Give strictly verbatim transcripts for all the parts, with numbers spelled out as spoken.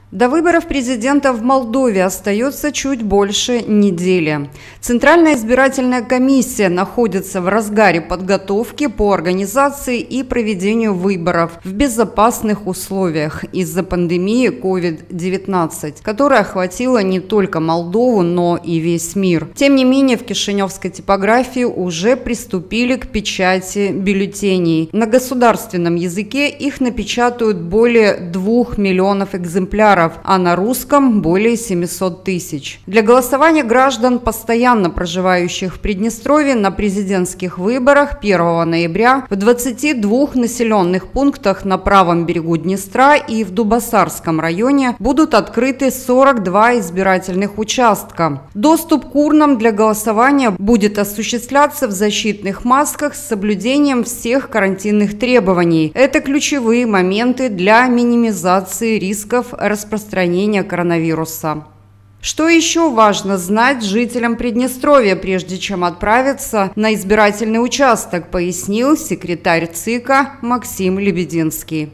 До выборов президента в Молдове остается чуть больше недели. Центральная избирательная комиссия находится в разгаре подготовки по организации и проведению выборов в безопасных условиях из-за пандемии ковид девятнадцать, которая охватила не только Молдову, но и весь мир. Тем не менее, в кишиневской типографии уже приступили к печати бюллетеней. На государственном языке их напечатают более двух миллионов экземпляров, а на русском более семисот тысяч. Для голосования граждан, постоянно проживающих в Приднестровье, на президентских выборах первого ноября в двадцати двух населенных пунктах на правом берегу Днестра и в Дубасарском районе будут открыты сорок два избирательных участка. Доступ к урнам для голосования будет осуществляться в защитных масках с соблюдением всех карантинных требований. Это ключевые моменты для минимизации рисков распространения распространения коронавируса. Что еще важно знать жителям Приднестровья, прежде чем отправиться на избирательный участок, пояснил секретарь ЦИКа Максим Лебединский.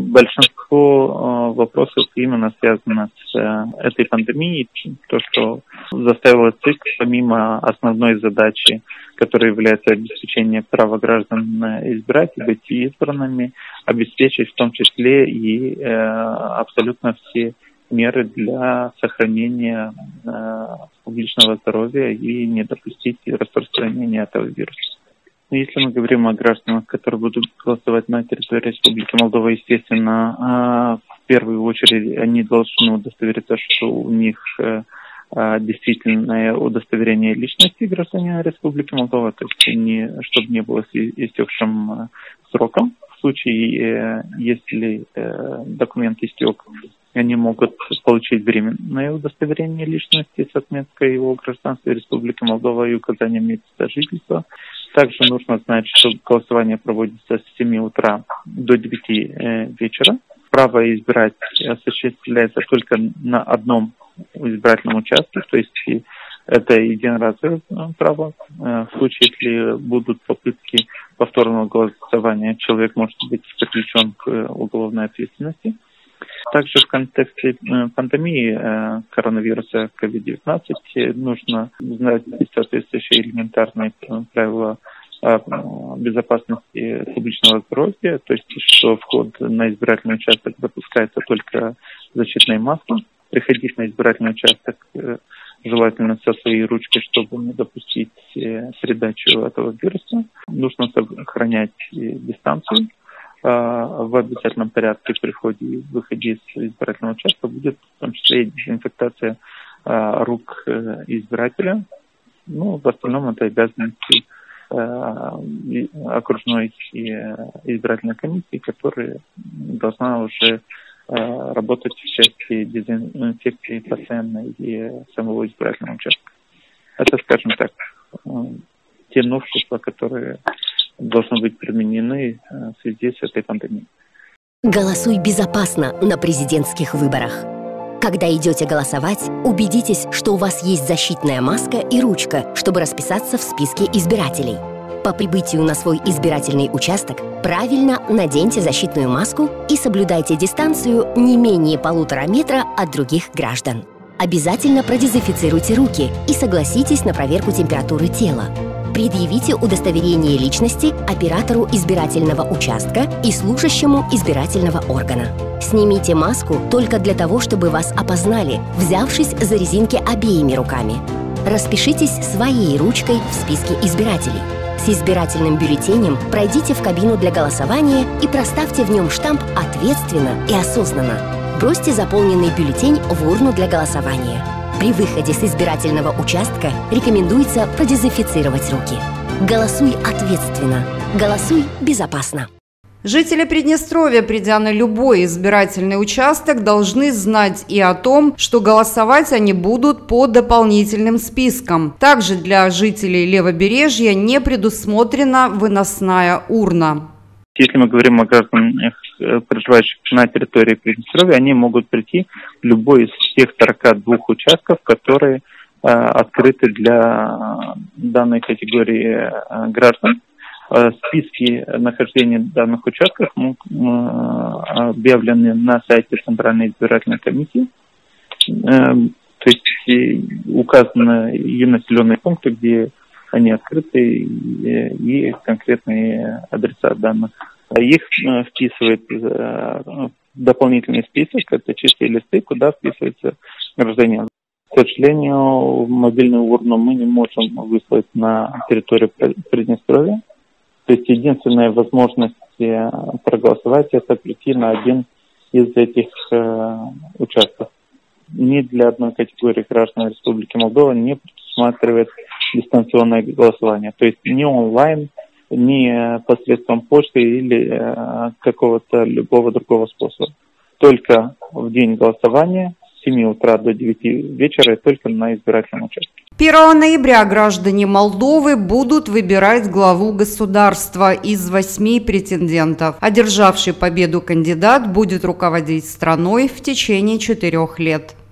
Большинство вопросов именно связано с этой пандемией. То, что заставило ЦИК, помимо основной задачи, которая является обеспечение права граждан избирать и быть избранными, обеспечить в том числе и э, абсолютно все меры для сохранения э, публичного здоровья и не допустить распространения этого вируса. Если мы говорим о гражданах, которые будут голосовать на территории Республики Молдова, естественно, э, в первую очередь они должны удостовериться, что у них э, действительное удостоверение личности гражданина Республики Молдова, то есть не, чтобы не было с истекшим сроком. В случае, если документ истек, они могут получить временное удостоверение личности с отметкой его гражданства Республики Молдова и указанием места жительства. Также нужно знать, что голосование проводится с семи утра до девяти вечера. Право избирать осуществляется только на одном избирательном участке, то есть это единоразовое право. В случае, если будут попытки повторного голосования, человек может быть привлечен к уголовной ответственности. Также в контексте пандемии коронавируса ковид девятнадцать нужно знать соответствующие элементарные правила безопасности публичного здоровья, то есть что вход на избирательный участок допускается только защитной маской. Приходить на избирательный участок желательно со своей ручкой, чтобы не допустить передачу этого вируса. Нужно сохранять дистанцию. В обязательном порядке при входе и выходе из избирательного участка будет в том числе и дезинфекция рук избирателя. Ну, в остальном это обязанности окружной избирательной комиссии, которая должна уже работать в части дезинфекции постоянной и самого избирательного участка. Это, скажем так, те новшества, которые должны быть применены в связи с этой пандемией. Голосуй безопасно на президентских выборах. Когда идете голосовать, убедитесь, что у вас есть защитная маска и ручка, чтобы расписаться в списке избирателей. По прибытию на свой избирательный участок правильно наденьте защитную маску и соблюдайте дистанцию не менее полутора метра от других граждан. Обязательно продезинфицируйте руки и согласитесь на проверку температуры тела. Предъявите удостоверение личности оператору избирательного участка и служащему избирательного органа. Снимите маску только для того, чтобы вас опознали, взявшись за резинки обеими руками. Распишитесь своей ручкой в списке избирателей. С избирательным бюллетенем пройдите в кабину для голосования и проставьте в нем штамп «Ответственно» и «Осознанно». Бросьте заполненный бюллетень в урну для голосования. При выходе с избирательного участка рекомендуется продезинфицировать руки. Голосуй ответственно. Голосуй безопасно. Жители Приднестровья, придя на любой избирательный участок, должны знать и о том, что голосовать они будут по дополнительным спискам. Также для жителей Левобережья не предусмотрена выносная урна. Если мы говорим о гражданах, проживающих на территории Приднестровья, они могут прийти в любой из тех сорока двух участков, которые э, открыты для данной категории э, граждан. Списки нахождения данных участков объявлены на сайте Центральной избирательной комиссии. То есть указаны и населенные пункты, где они открыты, и конкретные адреса данных. Их вписывает в дополнительный список, это чистые листы, куда вписывается гражданин. К сожалению, мобильную урну мы не можем выслать на территорию Приднестровья. То есть единственная возможность проголосовать – это прийти на один из этих э, участков. Ни для одной категории граждан Республики Молдова не предусматривает дистанционное голосование. То есть ни онлайн, ни посредством почты или э, какого-то любого другого способа. Только в день голосования с семи утра до девяти вечера и только на избирательном участке. первого ноября граждане Молдовы будут выбирать главу государства из восьми претендентов. Одержавший победу кандидат будет руководить страной в течение четырех лет.